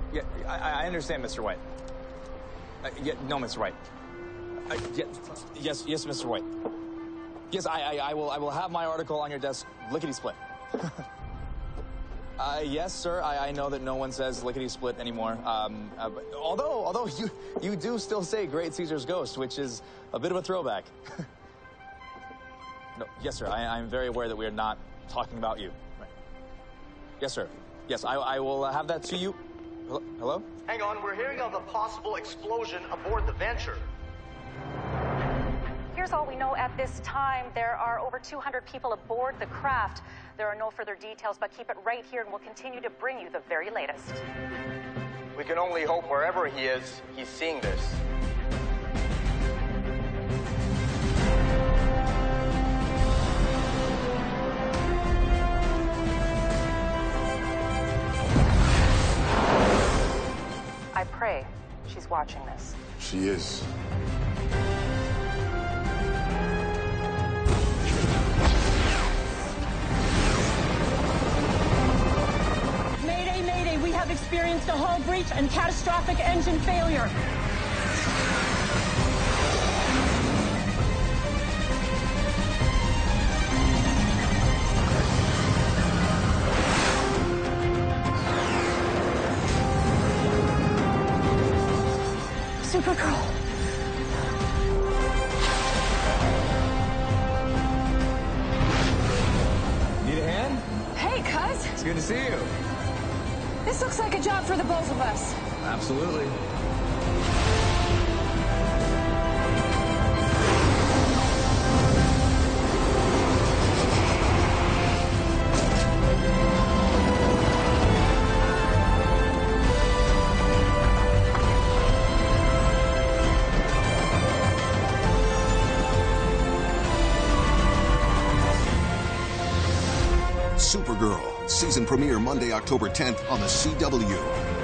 Yeah, I understand, Mr. White. Yeah, no, Mr. White. Yes, Mr. White. Yes, I will have my article on your desk, lickety-split. Yes, sir, I know that no one says lickety-split anymore. Although you do still say Great Caesar's Ghost, which is a bit of a throwback. No, yes, sir, I'm very aware that we are not talking about you. Right. Yes, sir. Yes, I will have that to you. Hello? Hang on, we're hearing of a possible explosion aboard the Venture. Here's all we know at this time. There are over 200 people aboard the craft. There are no further details, but keep it right here and we'll continue to bring you the very latest. We can only hope wherever he is, he's seeing this. I pray she's watching this. She is. Mayday, mayday, we have experienced a hull breach and catastrophic engine failure. Supergirl. Need a hand? Hey, cuz. It's good to see you. This looks like a job for the both of us. Absolutely. Supergirl, season premiere Monday, October 10th on the CW.